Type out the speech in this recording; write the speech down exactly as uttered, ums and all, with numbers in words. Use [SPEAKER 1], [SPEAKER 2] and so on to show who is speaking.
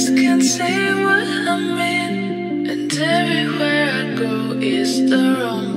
[SPEAKER 1] just can't say what I mean. And everywhere I go is the wrong